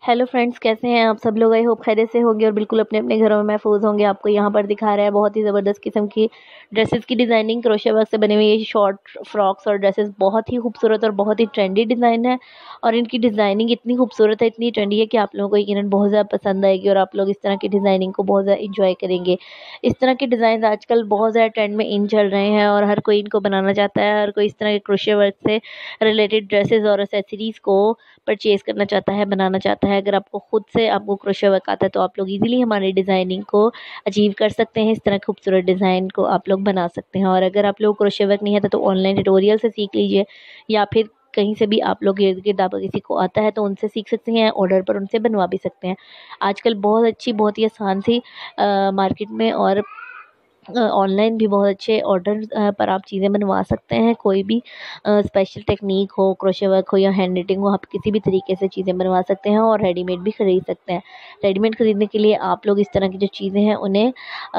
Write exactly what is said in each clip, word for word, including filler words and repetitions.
Hello friends, कैसे हैं आप सब लोग। आई होप खैरियत से होंगे और बिल्कुल अपने अपने घरों में महफूज होंगे। आपको यहाँ पर दिखा रहा है बहुत ही ज़बरदस्त किस्म की ड्रेसेस की डिज़ाइनिंग क्रोशे वर्क से बनी हुई ये शॉर्ट फ्रॉक्स और ड्रेसेस बहुत ही खूबसूरत और बहुत ही ट्रेंडी डिज़ाइन है। और इनकी डिज़ाइनिंग इतनी खूबसूरत है, इतनी ट्रेंडी है कि आप लोगों को यकीनन बहुत ज़्यादा पसंद आएगी और आप लोग इस तरह की डिज़ाइनिंग को बहुत ज़्यादा इंजॉय करेंगे। इस तरह के डिज़ाइन आजकल बहुत ज़्यादा ट्रेंड में इन चल रहे हैं और हर कोई इनको बनाना चाहता है। हर कोई इस तरह के क्रोशे वर्क से रिलेटेड ड्रेसेस और एक्सेसरीज़ को परचेज़ करना चाहता है, बनाना चाहता है। अगर आपको खुद से आपको क्रोशे वर्क आता है तो आप लोग इजीली हमारी डिज़ाइनिंग को अचीव कर सकते हैं। इस तरह खूबसूरत डिज़ाइन को आप लोग बना सकते हैं। और अगर आप लोग क्रोशे वर्क नहीं आता तो ऑनलाइन ट्यूटोरियल से सीख लीजिए, या फिर कहीं से भी आप लोग इर्द-गिर्द किसी को आता है तो उनसे सीख सकते हैं, ऑर्डर पर उनसे बनवा भी सकते हैं। आजकल बहुत अच्छी, बहुत ही आसान सी अ, मार्केट में और अ, ऑनलाइन भी बहुत अच्छे ऑर्डर अ, पर आप चीज़ें बनवा सकते हैं। कोई भी अ, स्पेशल टेक्नीक हो, क्रोशे वर्क हो या हैंड निटिंग हो, आप किसी भी तरीके से चीज़ें बनवा सकते हैं और रेडीमेड भी खरीद सकते हैं। रेडीमेड खरीदने के लिए आप लोग इस तरह की जो चीज़ें हैं उन्हें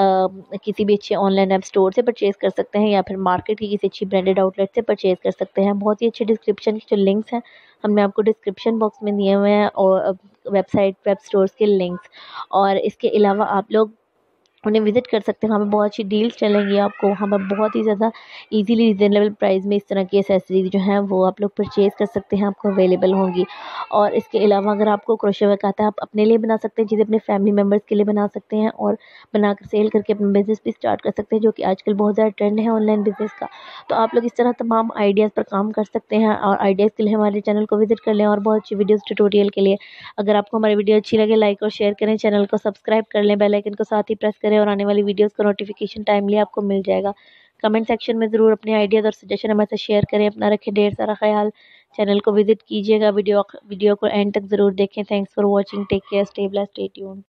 अ, किसी भी अच्छे ऑनलाइन ऐप स्टोर से परचेज़ कर सकते हैं या फिर मार्केट की किसी अच्छी ब्रांडेड आउटलेट से परचेज़ कर सकते हैं। बहुत ही अच्छे डिस्क्रिप्शन के जो लिंक्स हैं हमने आपको डिस्क्रिप्शन बॉक्स में दिए हुए हैं, और वेबसाइट वेब स्टोर्स के लिंक्स। और इसके अलावा आप लोग उन्हें विज़िट कर सकते हैं। वहाँ पे बहुत अच्छी डील्स चलेंगी आपको। वहाँ पर बहुत ही ज़्यादा ईज़िली रीज़नेबल प्राइस में इस तरह की एक्सेसरीज़ जो हैं वो आप लोग परचेज़ कर सकते हैं, आपको अवेलेबल होंगी। और इसके अलावा अगर आपको क्रोशे वर्क आता है, आप अपने लिए बना सकते हैं चीज़ें, अपने फैमिली मेम्बर्स के लिए बना सकते हैं और बनाकर सेल करके अपना बिज़नेस भी स्टार्ट कर सकते हैं, जो कि आजकल बहुत ज़्यादा ट्रेंड है ऑनलाइन बिज़नेस का। तो आप लोग इस तरह तमाम आइडियाज़ पर काम कर सकते हैं और आइडियाज़ के लिए हमारे चैनल को विज़िट कर लें और बहुत अच्छी वीडियोज़ ट्यूटोरियल के लिए। अगर आपको हमारी वीडियो अच्छी लगे, लाइक और शेयर करें, चैनल को सब्सक्राइब कर लें, बेल आइकन को साथ ही प्रेस करें और आने वाली वीडियोज़ का नोटिफिकेशन टाइमली आपको मिल जाएगा। कमेंट सेक्शन में ज़रूर अपने आइडियाज़ और सजेशन हमारे साथ शेयर करें। अपना रखें ढेर सारा ख्याल। चैनल को विज़िट कीजिएगा, वीडियो वीडियो को एंड तक ज़रूर देखें। Thanks for watching, take care, stay blessed, stay tuned.